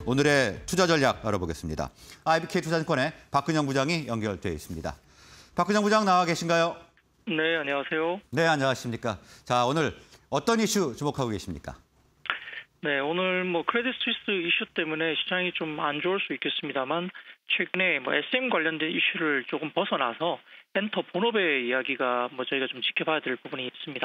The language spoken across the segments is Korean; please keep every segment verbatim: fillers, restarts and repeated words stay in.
오늘의 투자 전략 알아보겠습니다. 아이비케이 투자증권의 박근영 부장이 연결돼 있습니다. 박근영 부장 나와 계신가요? 네, 안녕하세요. 네, 안녕하십니까. 자, 오늘 어떤 이슈 주목하고 계십니까? 네, 오늘 뭐 크레딧 스위스 이슈 때문에 시장이 좀 안 좋을 수 있겠습니다만 최근에 뭐 에스엠 관련된 이슈를 조금 벗어나서 엔터 본업의 이야기가 뭐 저희가 좀 지켜봐야 될 부분이 있습니다.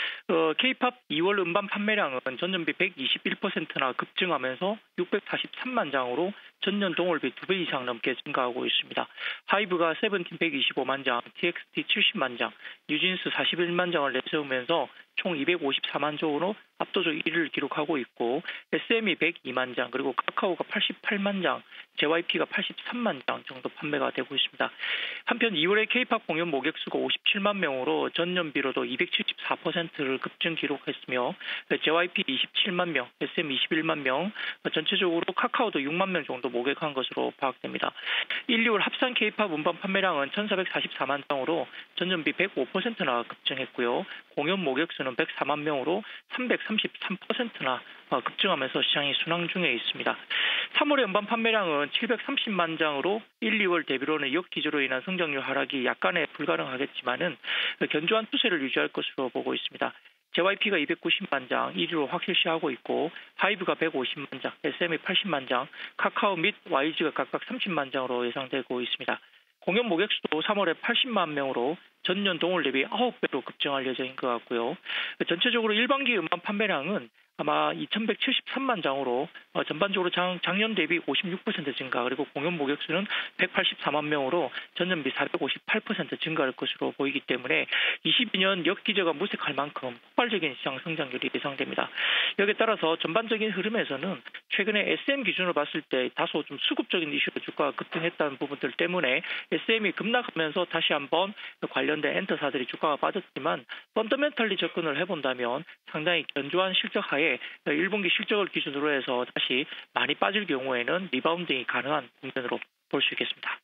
어, K-팝 이월 음반 판매량은 전년비 백이십일 퍼센트나 급증하면서 육백사십삼만 장으로 전년 동월비 두 배 이상 넘게 증가하고 있습니다. 하이브가 세븐틴 백이십오만 장, 티엑스티 칠십만 장, 뉴진스 사십일만 장을 내세우면서 총 이백오십사만 장으로 압도적 일 위를 기록하고 있고 에스엠이 백이만 장, 그리고 카카오가 팔십팔만 장, 제이와이피가 팔십삼만 장 정도 판매가 되고 있습니다. 한편 이월에 K-팝 공연 모객수가 오십칠만 명으로 전년비로도 이백칠십사 퍼센트를 급증 기록했으며 제이와이피 이십칠만 명, 에스엠 이십일만 명, 전체적으로 카카오도 육만 명 정도 모객한 것으로 파악됩니다. 일, 이월 합산 K-팝 음반 판매량은 천사백사십사만 장으로 전년비 백오 퍼센트나 급증했고요. 공연 모객수는 백사만 명으로 삼백삼십삼 퍼센트나 급증하면서 시장이 순항 중에 있습니다. 삼월의 음반 판매량은 칠백삼십만 장으로 일, 이월 대비로는 역기조로 인한 성장률 하락이 약간의 불가능하겠지만은 견조한 추세를 유지할 것으로 보고 있습니다. 제이와이피가 이백구십만 장, 일 위로 확실시하고 있고 하이브가 백오십만 장, 에스엠이 팔십만 장, 카카오 및 와이지가 각각 삼십만 장으로 예상되고 있습니다. 공연 모객수도 삼월에 팔십만 명으로 전년 동월 대비 아홉 배로 급증할 예정인 것 같고요. 전체적으로 일반기 음반 판매량은 아마 이천백칠십삼만 장으로 전반적으로 장, 작년 대비 오십육 퍼센트 증가, 그리고 공연 모객수는 백팔십사만 명으로 전년비 사백오십팔 퍼센트 증가할 것으로 보이기 때문에 이십이 년 역기저가 무색할 만큼 폭발적인 시장 성장률이 예상됩니다. 여기에 따라서 전반적인 흐름에서는 최근에 에스엠 기준으로 봤을 때 다소 좀 수급적인 이슈로 주가가 급등했다는 부분들 때문에 에스엠이 급락하면서 다시 한번 관련된 엔터사들이 주가가 빠졌지만 펀더멘털리 접근을 해본다면 상당히 견조한 실적 하에 일 분기 실적을 기준으로 해서 다시 많이 빠질 경우에는 리바운딩이 가능한 국면으로 볼 수 있겠습니다.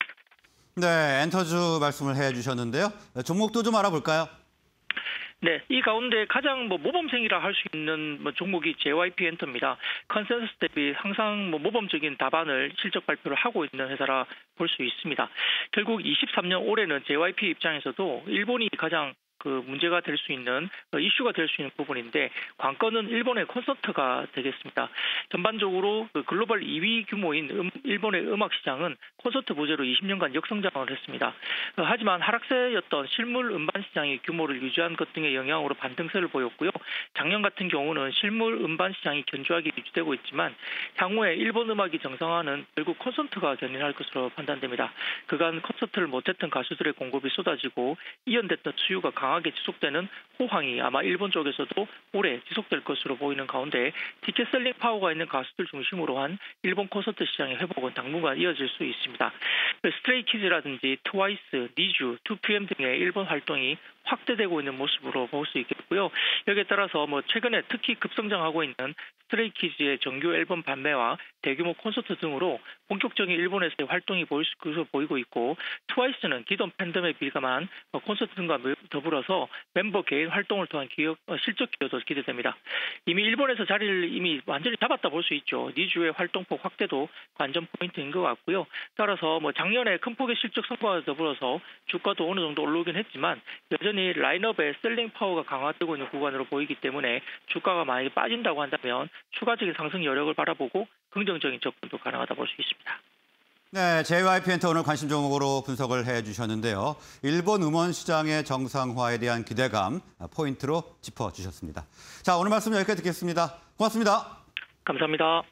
네, 엔터주 말씀을 해주셨는데요. 종목도 좀 알아볼까요? 네, 이 가운데 가장 뭐 모범생이라 할 수 있는 뭐 종목이 제이와이피 엔터입니다. 컨센서스 대비 항상 뭐 모범적인 답안을 실적 발표를 하고 있는 회사라 볼 수 있습니다. 결국 이십삼 년 올해는 제이와이피 입장에서도 일본이 가장 그 문제가 될 수 있는 이슈가 될 수 있는 부분인데 관건은 일본의 콘서트가 되겠습니다. 전반적으로 그 글로벌 이 위 규모인 음, 일본의 음악 시장은 콘서트 부재로 이십 년간 역성장을 했습니다. 하지만 하락세였던 실물 음반 시장이 규모를 유지한 것 등의 영향으로 반등세를 보였고요. 작년 같은 경우는 실물 음반 시장이 견조하게 유지되고 있지만 향후에 일본 음악이 정상화는 결국 콘서트가 견인할 것으로 판단됩니다. 그간 콘서트를 못했던 가수들의 공급이 쏟아지고 이연됐던 수요가 강하게 지속되는 호황이 아마 일본 쪽에서도 오래 지속될 것으로 보이는 가운데 티켓 셀링 파워가 있는 가수들 중심으로 한 일본 콘서트 시장의 회복은 당분간 이어질 수 있습니다. 스트레이키즈라든지 트와이스, 니쥬, 투피엠 등의 일본 활동이 확대되고 있는 모습으로 볼 수 있겠고요. 여기에 따라서 뭐 최근에 특히 급성장하고 있는 스트레이키즈의 정규 앨범 판매와 대규모 콘서트 등으로 본격적인 일본에서의 활동이 보일 수 보이고 있고 트와이스는 기존 팬덤에 비감한 콘서트 등과 더불어서 멤버 개인 활동을 통한 기업, 실적 기여도 기대됩니다. 이미 일본에서 자리를 이미 완전히 잡았다 볼 수 있죠. 니쥬의 활동폭 확대도 관전 포인트인 것 같고요. 따라서 뭐 작년에 큰 폭의 실적 성과와 더불어서 주가도 어느 정도 올라오긴 했지만 여전히 라인업의 셀링 파워가 강화되고 있는 구간으로 보이기 때문에 주가가 많이 빠진다고 한다면 추가적인 상승 여력을 바라보고 긍정적인 접근도 가능하다 볼 수 있습니다. 네, 제이와이피 엔터 오늘 관심 종목으로 분석을 해주셨는데요. 일본 음원 시장의 정상화에 대한 기대감 포인트로 짚어주셨습니다. 자, 오늘 말씀 여기까지 듣겠습니다. 고맙습니다. 감사합니다.